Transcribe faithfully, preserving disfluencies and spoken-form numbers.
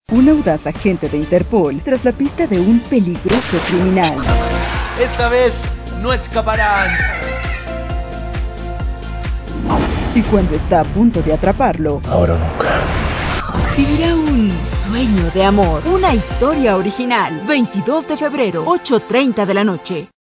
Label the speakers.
Speaker 1: Un audaz agente de Interpol tras la pista de un peligroso criminal.
Speaker 2: Esta vez no escaparán.
Speaker 1: Y cuando está a punto de atraparlo,
Speaker 3: ahora o nunca,
Speaker 1: vivirá un sueño de amor. Una historia original. veintidós de febrero, ocho treinta de la noche.